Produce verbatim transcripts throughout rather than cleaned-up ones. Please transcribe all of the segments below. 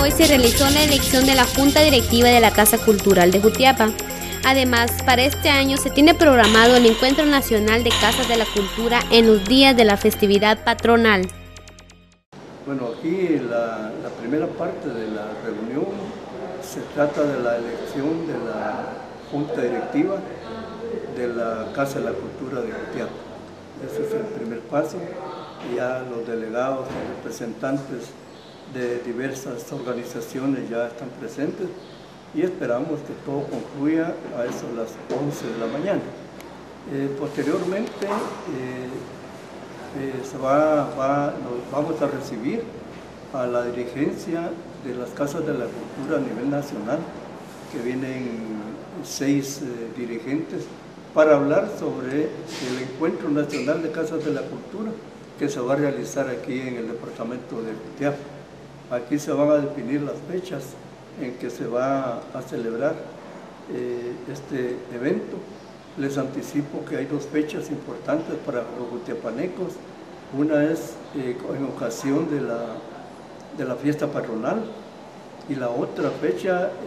hoy se realizó la elección de la Junta Directiva de la Casa Cultural de Jutiapa. Además, para este año se tiene programado el Encuentro Nacional de Casas de la Cultura en los días de la festividad patronal. Bueno, aquí la, la primera parte de la reunión se trata de la elección de la Junta Directiva de la Casa de la Cultura de Jutiapa. Ese es el primer paso. Ya los delegados y representantes de diversas organizaciones ya están presentes y esperamos que todo concluya a eso de las once de la mañana. Eh, posteriormente eh, eh, se va, va, nos vamos a recibir a la dirigencia de las Casas de la Cultura a nivel nacional, que vienen seis eh, dirigentes para hablar sobre el Encuentro Nacional de Casas de la Cultura que se va a realizar aquí en el departamento de Jutiapa. Aquí se van a definir las fechas en que se va a celebrar eh, este evento. Les anticipo que hay dos fechas importantes para los jutiapanecos. Una es eh, en ocasión de la, de la fiesta patronal y la otra fecha eh,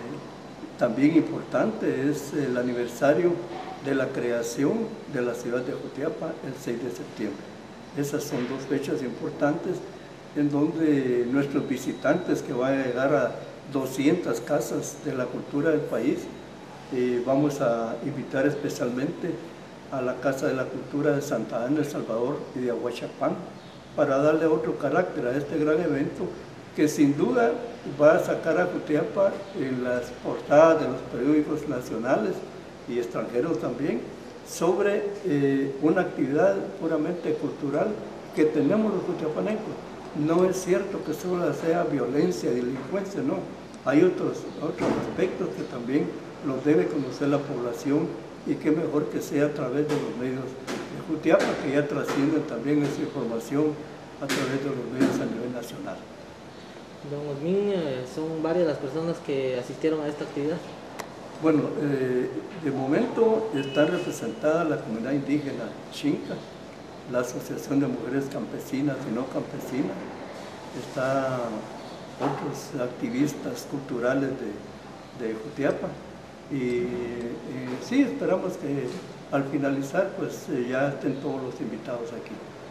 también importante es el aniversario de la creación de la ciudad de Jutiapa el seis de septiembre. Esas son dos fechas importantes en donde nuestros visitantes, que van a llegar a doscientas casas de la cultura del país, eh, vamos a invitar especialmente a la Casa de la Cultura de Santa Ana, El Salvador y de Aguachapán, para darle otro carácter a este gran evento que sin duda va a sacar a Jutiapa en las portadas de los periódicos nacionales y extranjeros también, sobre eh, una actividad puramente cultural que tenemos los jutiapanecos. No es cierto que solo sea violencia y delincuencia, no. Hay otros, otros aspectos que también los debe conocer la población y qué mejor que sea a través de los medios de Jutiapa, que ya trascienden también esa información a través de los medios a nivel nacional. Don Osmin, eh, ¿son varias las personas que asistieron a esta actividad? Bueno, eh, de momento está representada la comunidad indígena Xinca, la Asociación de Mujeres Campesinas y No Campesinas, está otros activistas culturales de, de Jutiapa y eh, sí, esperamos que al finalizar pues eh, ya estén todos los invitados aquí.